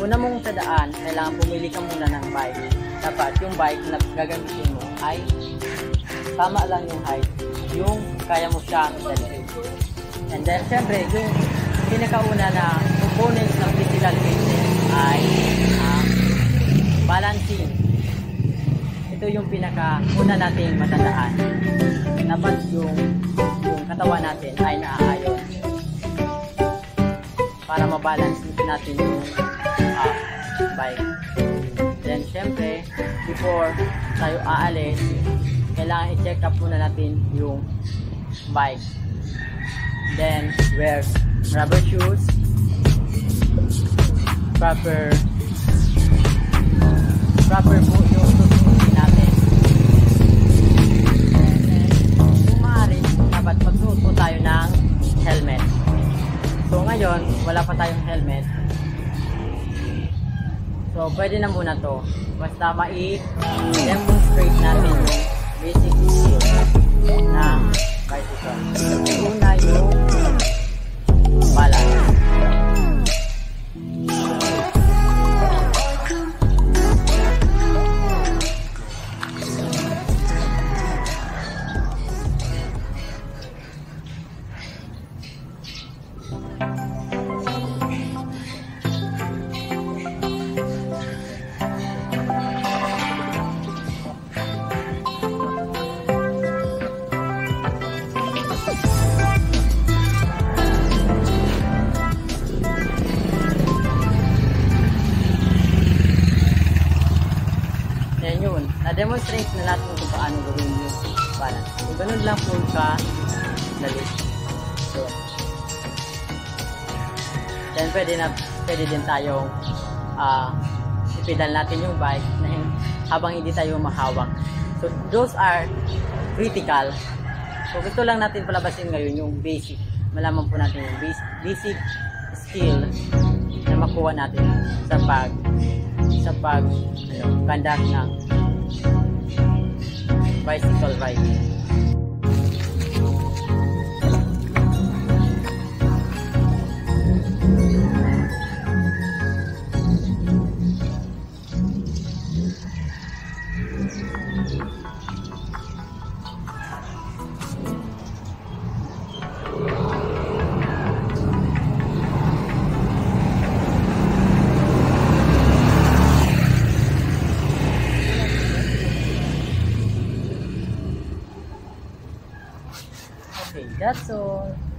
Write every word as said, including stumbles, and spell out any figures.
una mong tandaan, kailangan pumili ka muna ng bike. Dapat yung bike na gagamitin mo ay tama lang yung height, yung kaya mo siyang dalhin. And then, syempre, yung pinakauna na components ng physical fitness ay uh, balancing. Ito yung pinakauna nating matandaan. Dapat yung, yung katawan natin ay naaayon para mabalance natin yung uh, bike. Then, syempre, before tayo aalis, kailangan i-check up muna natin yung bike. Then, wear rubber shoes, proper proper po yung susunin natin. Kung maaari, dapat magsuot po tayo ng helmet. So, ngayon, wala pa tayong helmet. So, pwede na muna to. Basta ma-demonstrate natin yung basic skill ng bicycle. Una yung balance. Na-demonstrate na natin kung paano gawin yung balance. So, ganun lang po ka dali. So, then pwede, na, pwede din tayong uh, ipedal natin yung bike na habang hindi tayo mahawak. So, those are critical. So, gusto lang natin palabasin ngayon yung basic. Malaman po natin yung basic skill na makuha natin sa pag sa pag ano, conduct ng bicycle ride. Okay, that's all.